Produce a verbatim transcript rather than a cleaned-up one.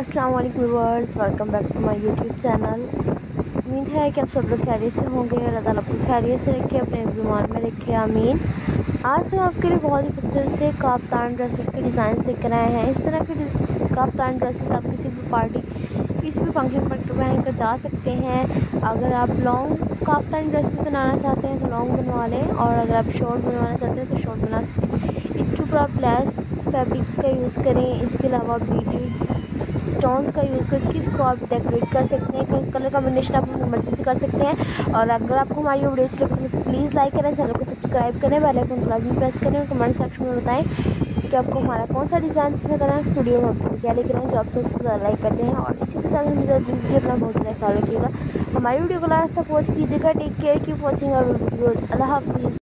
अस्सलाम वालेकुम viewers, welcome back to my YouTube channel. उम्मीद है कि आप सब लोग खैरियत से होंगे। अल्लाह ताला आपको खैरियत से रखे, अपने ज़ुबान में रखे, आमीन। आज हम आपके लिए बहुत ही खूबसूरत से काफ्तान ड्रेसेस के डिज़ाइन लेकर आए हैं। इस तरह के काफ्तान ड्रेसेस आप किसी भी पार्टी, किसी भी फंक्शन पर पहन कर जा सकते हैं। अगर आप लॉन्ग काफ्तान ड्रेसेस बनाना चाहते हैं तो लॉन्ग बनवा लें, और अगर आप शॉर्ट बनवाना चाहते हैं तो शॉर्ट बना सकते हैं। इसके ऊपर आप लेस फैब्रिक का यूज़ करें। इसके अलावा बीड्स स्टोन्स का यूज़ करके इसको आप डेकोरेट कर सकते हैं। कलर कॉम्बिनेशन आप अपनी मर्ज़ी से कर सकते हैं। और अगर आपको हमारी वीडियो अच्छी लगे तो प्लीज़ लाइक करें, चैनल को सब्सक्राइब करें, बेल आइकन को लाजमी प्रेस करें और कमेंट सेक्शन में बताएं कि आपको हमारा कौन सा डिज़ाइन पसंद करना है। स्टूडियो में आपको क्या लेकर आए जो आप सबसे ज़्यादा लाइक करते हैं। और इसी के साथ हमें ज़रूर अपना बहुत ज़्यादा ख्याल रखिएगा। हमारी वीडियो को लास्ट तक वॉच कीजिएगा। Take care, keep watching our videos. अल्लाह हाफ़िज़।